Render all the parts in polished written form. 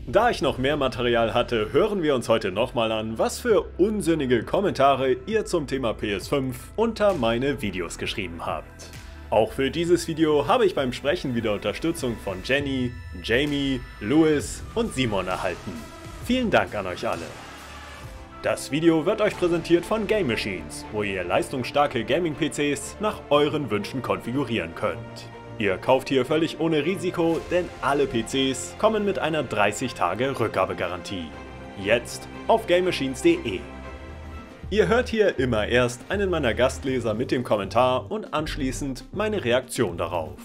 Da ich noch mehr Material hatte, hören wir uns heute nochmal an, was für unsinnige Kommentare ihr zum Thema PS5 unter meine Videos geschrieben habt. Auch für dieses Video habe ich beim Sprechen wieder Unterstützung von Jenny, Jamie, Louis und Simon erhalten. Vielen Dank an euch alle. Das Video wird euch präsentiert von Game Machines, wo ihr leistungsstarke Gaming-PCs nach euren Wünschen konfigurieren könnt. Ihr kauft hier völlig ohne Risiko, denn alle PCs kommen mit einer 30-Tage-Rückgabegarantie. Jetzt auf gamemachines.de. Ihr hört hier immer erst einen meiner Gastleser mit dem Kommentar und anschließend meine Reaktion darauf.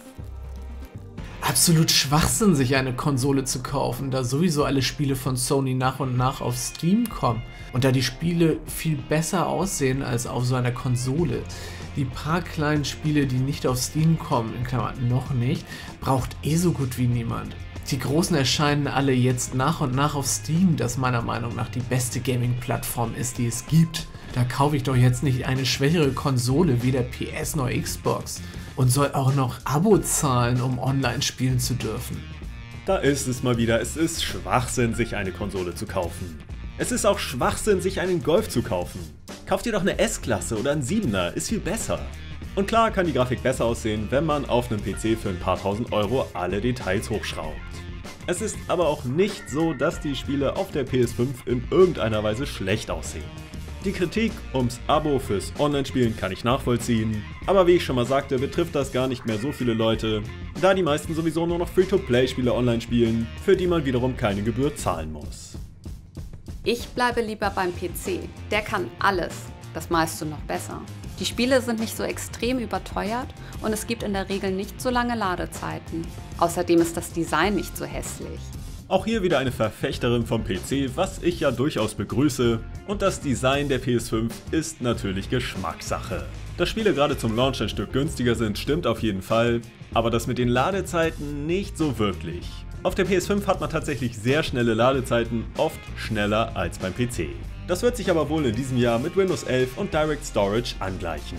Absolut Schwachsinn, sich eine Konsole zu kaufen, da sowieso alle Spiele von Sony nach und nach auf Steam kommen und da die Spiele viel besser aussehen als auf so einer Konsole. Die paar kleinen Spiele, die nicht auf Steam kommen, in Klammern noch nicht, braucht eh so gut wie niemand. Die großen erscheinen alle jetzt nach und nach auf Steam, das meiner Meinung nach die beste Gaming-Plattform ist, die es gibt. Da kaufe ich doch jetzt nicht eine schwächere Konsole, weder PS noch Xbox. Und soll auch noch Abo zahlen, um online spielen zu dürfen. Da ist es mal wieder, es ist Schwachsinn, sich eine Konsole zu kaufen. Es ist auch Schwachsinn, sich einen Golf zu kaufen. Kauft ihr doch eine S-Klasse oder einen 7er, ist viel besser. Und klar kann die Grafik besser aussehen, wenn man auf einem PC für ein paar tausend Euro alle Details hochschraubt. Es ist aber auch nicht so, dass die Spiele auf der PS5 in irgendeiner Weise schlecht aussehen. Die Kritik ums Abo fürs Online-Spielen kann ich nachvollziehen, aber wie ich schon mal sagte, betrifft das gar nicht mehr so viele Leute, da die meisten sowieso nur noch Free-to-Play-Spiele online spielen, für die man wiederum keine Gebühr zahlen muss. Ich bleibe lieber beim PC. Der kann alles, das meiste noch besser. Die Spiele sind nicht so extrem überteuert und es gibt in der Regel nicht so lange Ladezeiten. Außerdem ist das Design nicht so hässlich. Auch hier wieder eine Verfechterin vom PC, was ich ja durchaus begrüße, und das Design der PS5 ist natürlich Geschmackssache. Dass Spiele gerade zum Launch ein Stück günstiger sind, stimmt auf jeden Fall, aber das mit den Ladezeiten nicht so wirklich. Auf der PS5 hat man tatsächlich sehr schnelle Ladezeiten, oft schneller als beim PC. Das wird sich aber wohl in diesem Jahr mit Windows 11 und Direct Storage angleichen.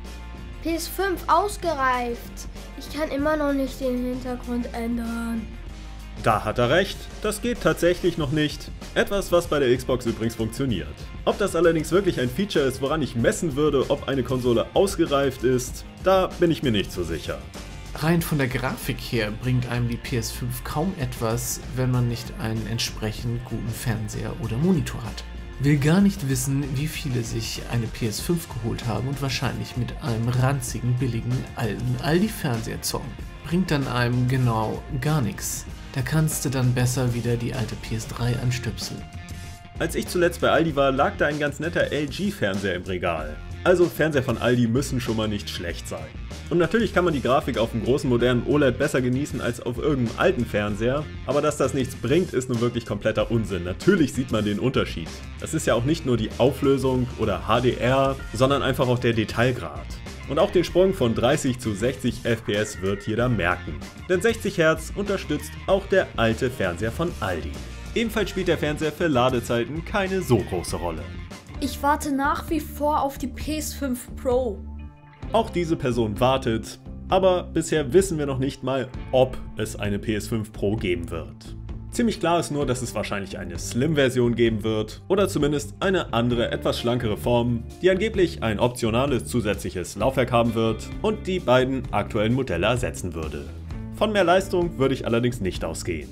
PS5 ausgereift. Ich kann immer noch nicht den Hintergrund ändern. Da hat er recht, das geht tatsächlich noch nicht. Etwas, was bei der Xbox übrigens funktioniert. Ob das allerdings wirklich ein Feature ist, woran ich messen würde, ob eine Konsole ausgereift ist, da bin ich mir nicht so sicher. Rein von der Grafik her bringt einem die PS5 kaum etwas, wenn man nicht einen entsprechend guten Fernseher oder Monitor hat. Will gar nicht wissen, wie viele sich eine PS5 geholt haben und wahrscheinlich mit einem ranzigen, billigen, alten Aldi-Fernseher zocken. Bringt dann einem genau gar nichts. Da kannst du dann besser wieder die alte PS3 anstöpseln. Als ich zuletzt bei Aldi war, lag da ein ganz netter LG-Fernseher im Regal. Also Fernseher von Aldi müssen schon mal nicht schlecht sein. Und natürlich kann man die Grafik auf dem großen modernen OLED besser genießen als auf irgendeinem alten Fernseher, aber dass das nichts bringt, ist nun wirklich kompletter Unsinn. Natürlich sieht man den Unterschied. Das ist ja auch nicht nur die Auflösung oder HDR, sondern einfach auch der Detailgrad. Und auch den Sprung von 30 zu 60 FPS wird jeder merken. Denn 60 Hz unterstützt auch der alte Fernseher von Aldi. Ebenfalls spielt der Fernseher für Ladezeiten keine so große Rolle. Ich warte nach wie vor auf die PS5 Pro. Auch diese Person wartet, aber bisher wissen wir noch nicht mal, ob es eine PS5 Pro geben wird. Ziemlich klar ist nur, dass es wahrscheinlich eine Slim-Version geben wird oder zumindest eine andere, etwas schlankere Form, die angeblich ein optionales zusätzliches Laufwerk haben wird und die beiden aktuellen Modelle ersetzen würde. Von mehr Leistung würde ich allerdings nicht ausgehen.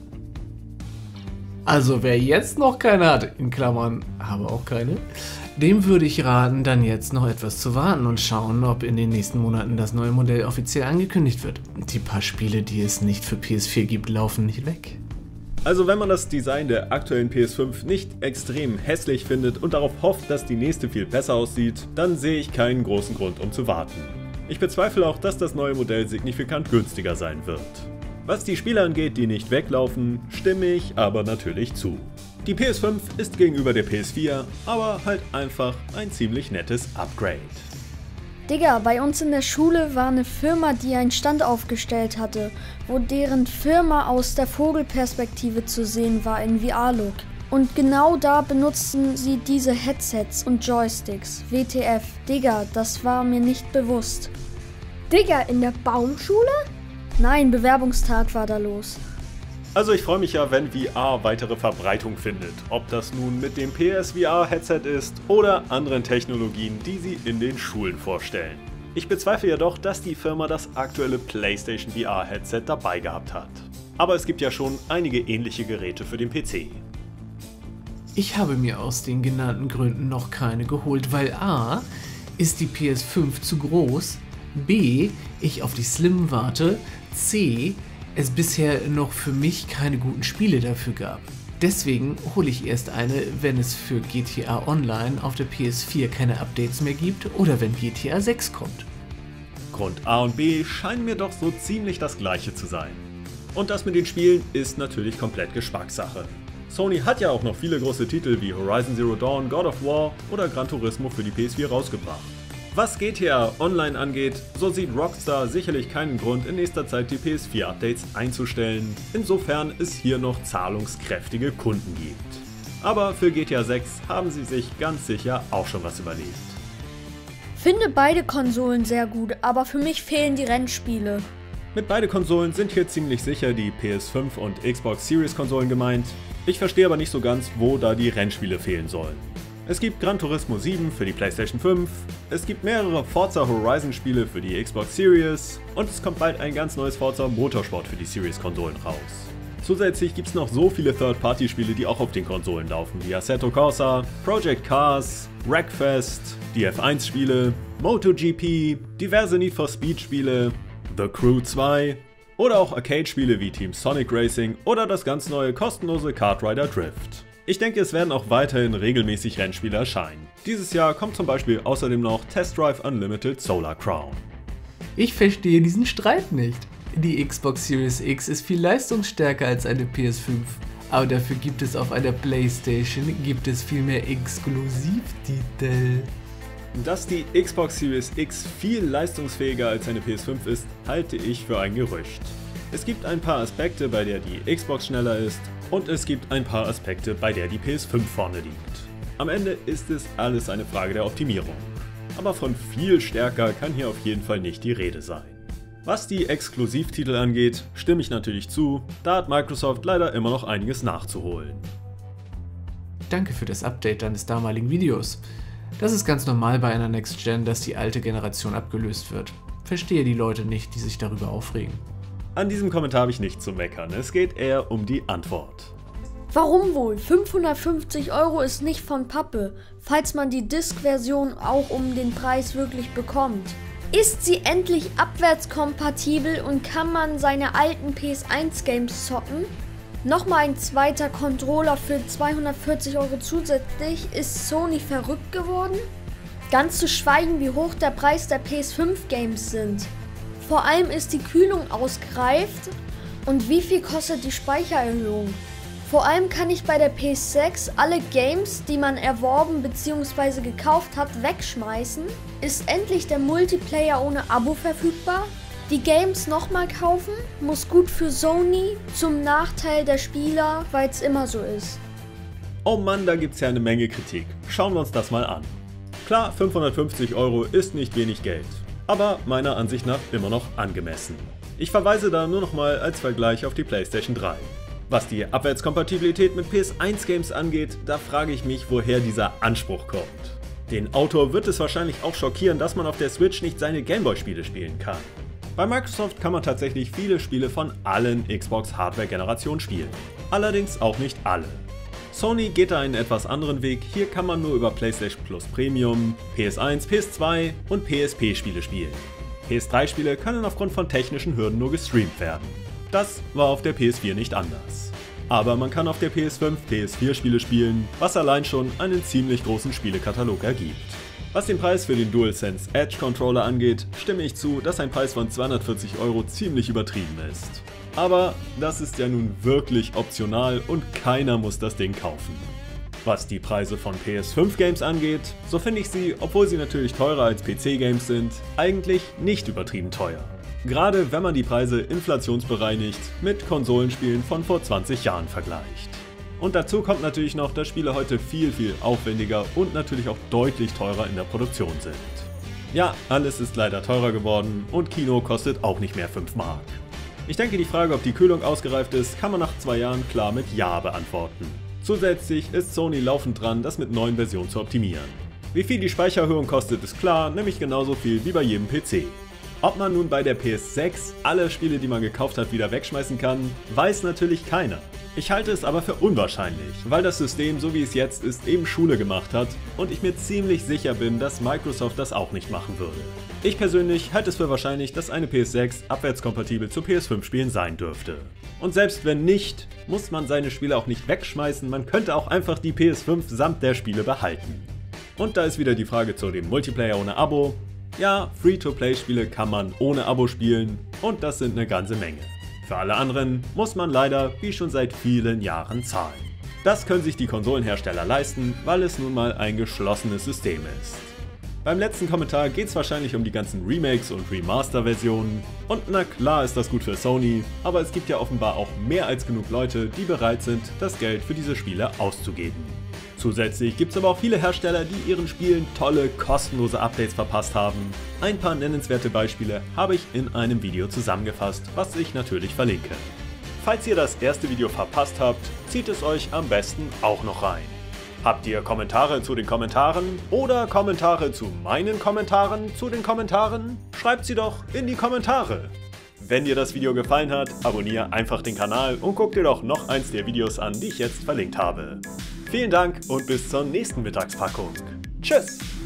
Also wer jetzt noch keine hat, in Klammern, aber auch keine, dem würde ich raten, dann jetzt noch etwas zu warten und schauen, ob in den nächsten Monaten das neue Modell offiziell angekündigt wird. Die paar Spiele, die es nicht für PS4 gibt, laufen nicht weg. Also wenn man das Design der aktuellen PS5 nicht extrem hässlich findet und darauf hofft, dass die nächste viel besser aussieht, dann sehe ich keinen großen Grund, um zu warten. Ich bezweifle auch, dass das neue Modell signifikant günstiger sein wird. Was die Spiele angeht, die nicht weglaufen, stimme ich aber natürlich zu. Die PS5 ist gegenüber der PS4 aber halt einfach ein ziemlich nettes Upgrade. Digga, bei uns in der Schule war eine Firma, die einen Stand aufgestellt hatte, wo deren Firma aus der Vogelperspektive zu sehen war in VR-Look. Und genau da benutzten sie diese Headsets und Joysticks. WTF. Digga, das war mir nicht bewusst. Digga, in der Baumschule? Nein, Bewerbungstag war da los. Also ich freue mich ja, wenn VR weitere Verbreitung findet, ob das nun mit dem PSVR-Headset ist oder anderen Technologien, die sie in den Schulen vorstellen. Ich bezweifle jedoch, dass die Firma das aktuelle PlayStation VR-Headset dabei gehabt hat. Aber es gibt ja schon einige ähnliche Geräte für den PC. Ich habe mir aus den genannten Gründen noch keine geholt, weil a. ist die PS5 zu groß, b. ich auf die Slim warte, c. es bisher noch für mich keine guten Spiele dafür gab. Deswegen hole ich erst eine, wenn es für GTA Online auf der PS4 keine Updates mehr gibt oder wenn GTA 6 kommt. Grund A und B scheinen mir doch so ziemlich das gleiche zu sein. Und das mit den Spielen ist natürlich komplett Geschmackssache. Sony hat ja auch noch viele große Titel wie Horizon Zero Dawn, God of War oder Gran Turismo für die PS4 rausgebracht. Was GTA Online angeht, so sieht Rockstar sicherlich keinen Grund, in nächster Zeit die PS4-Updates einzustellen, insofern es hier noch zahlungskräftige Kunden gibt. Aber für GTA 6 haben sie sich ganz sicher auch schon was überlegt. Finde beide Konsolen sehr gut, aber für mich fehlen die Rennspiele. Mit beide Konsolen sind hier ziemlich sicher die PS5 und Xbox Series Konsolen gemeint. Ich verstehe aber nicht so ganz, wo da die Rennspiele fehlen sollen. Es gibt Gran Turismo 7 für die PlayStation 5, es gibt mehrere Forza Horizon Spiele für die Xbox Series und es kommt bald ein ganz neues Forza Motorsport für die Series-Konsolen raus. Zusätzlich gibt es noch so viele Third-Party-Spiele, die auch auf den Konsolen laufen, wie Assetto Corsa, Project Cars, Wreckfest, die F1-Spiele, MotoGP, diverse Need for Speed-Spiele, The Crew 2 oder auch Arcade-Spiele wie Team Sonic Racing oder das ganz neue kostenlose Kart Rider Drift. Ich denke, es werden auch weiterhin regelmäßig Rennspiele erscheinen. Dieses Jahr kommt zum Beispiel außerdem noch Test Drive Unlimited Solar Crown. Ich verstehe diesen Streit nicht. Die Xbox Series X ist viel leistungsstärker als eine PS5. Aber dafür gibt es auf einer PlayStation viel mehr Exklusivtitel. Dass die Xbox Series X viel leistungsfähiger als eine PS5 ist, halte ich für ein Gerücht. Es gibt ein paar Aspekte, bei der die Xbox schneller ist und es gibt ein paar Aspekte, bei der die PS5 vorne liegt. Am Ende ist es alles eine Frage der Optimierung. Aber von viel stärker kann hier auf jeden Fall nicht die Rede sein. Was die Exklusivtitel angeht, stimme ich natürlich zu, da hat Microsoft leider immer noch einiges nachzuholen. Danke für das Update deines damaligen Videos. Das ist ganz normal bei einer Next Gen, dass die alte Generation abgelöst wird. Verstehe die Leute nicht, die sich darüber aufregen. An diesem Kommentar habe ich nichts zu meckern, es geht eher um die Antwort. Warum wohl? 550 € ist nicht von Pappe, falls man die Disk-Version auch um den Preis wirklich bekommt. Ist sie endlich abwärtskompatibel und kann man seine alten PS1-Games zocken? Nochmal ein zweiter Controller für 240 € zusätzlich, ist Sony verrückt geworden? Ganz zu schweigen, wie hoch der Preis der PS5-Games sind. Vor allem ist die Kühlung ausgereift und wie viel kostet die Speichererhöhung? Vor allem kann ich bei der PS6 alle Games, die man erworben bzw. gekauft hat, wegschmeißen. Ist endlich der Multiplayer ohne Abo verfügbar? Die Games nochmal kaufen? Muss gut für Sony, zum Nachteil der Spieler, weil es immer so ist. Oh Mann, da gibt's ja eine Menge Kritik. Schauen wir uns das mal an. Klar, 550 € ist nicht wenig Geld, aber meiner Ansicht nach immer noch angemessen. Ich verweise da nur nochmal als Vergleich auf die PlayStation 3. Was die Abwärtskompatibilität mit PS1-Games angeht, da frage ich mich, woher dieser Anspruch kommt. Den Autor wird es wahrscheinlich auch schockieren, dass man auf der Switch nicht seine Gameboy-Spiele spielen kann. Bei Microsoft kann man tatsächlich viele Spiele von allen Xbox-Hardware-Generationen spielen. Allerdings auch nicht alle. Sony geht da einen etwas anderen Weg, hier kann man nur über PlayStation Plus Premium, PS1, PS2 und PSP-Spiele spielen. PS3-Spiele können aufgrund von technischen Hürden nur gestreamt werden. Das war auf der PS4 nicht anders. Aber man kann auf der PS5 PS4-Spiele spielen, was allein schon einen ziemlich großen Spielekatalog ergibt. Was den Preis für den DualSense Edge Controller angeht, stimme ich zu, dass ein Preis von 240 € ziemlich übertrieben ist. Aber das ist ja nun wirklich optional und keiner muss das Ding kaufen. Was die Preise von PS5-Games angeht, so finde ich sie, obwohl sie natürlich teurer als PC-Games sind, eigentlich nicht übertrieben teuer. Gerade wenn man die Preise inflationsbereinigt mit Konsolenspielen von vor 20 Jahren vergleicht. Und dazu kommt natürlich noch, dass Spiele heute viel aufwendiger und natürlich auch deutlich teurer in der Produktion sind. Ja, alles ist leider teurer geworden und Kino kostet auch nicht mehr 5 Mark. Ich denke, die Frage, ob die Kühlung ausgereift ist, kann man nach 2 Jahren klar mit Ja beantworten. Zusätzlich ist Sony laufend dran, das mit neuen Versionen zu optimieren. Wie viel die Speichererhöhung kostet, ist klar, nämlich genauso viel wie bei jedem PC. Ob man nun bei der PS6 alle Spiele, die man gekauft hat, wieder wegschmeißen kann, weiß natürlich keiner. Ich halte es aber für unwahrscheinlich, weil das System, so wie es jetzt ist, eben Schule gemacht hat und ich mir ziemlich sicher bin, dass Microsoft das auch nicht machen würde. Ich persönlich halte es für wahrscheinlich, dass eine PS6 abwärtskompatibel zu PS5-Spielen sein dürfte. Und selbst wenn nicht, muss man seine Spiele auch nicht wegschmeißen, man könnte auch einfach die PS5 samt der Spiele behalten. Und da ist wieder die Frage zu dem Multiplayer ohne Abo. Ja, Free-to-Play-Spiele kann man ohne Abo spielen und das sind eine ganze Menge. Für alle anderen muss man leider wie schon seit vielen Jahren zahlen. Das können sich die Konsolenhersteller leisten, weil es nun mal ein geschlossenes System ist. Beim letzten Kommentar geht es wahrscheinlich um die ganzen Remakes und Remaster-Versionen. Und na klar ist das gut für Sony, aber es gibt ja offenbar auch mehr als genug Leute, die bereit sind, das Geld für diese Spiele auszugeben. Zusätzlich gibt es aber auch viele Hersteller, die ihren Spielen tolle, kostenlose Updates verpasst haben. Ein paar nennenswerte Beispiele habe ich in einem Video zusammengefasst, was ich natürlich verlinke. Falls ihr das erste Video verpasst habt, zieht es euch am besten auch noch rein. Habt ihr Kommentare zu den Kommentaren oder Kommentare zu meinen Kommentaren zu den Kommentaren? Schreibt sie doch in die Kommentare! Wenn dir das Video gefallen hat, abonniere einfach den Kanal und guck dir doch noch eins der Videos an, die ich jetzt verlinkt habe. Vielen Dank und bis zur nächsten Mittagspackung. Tschüss!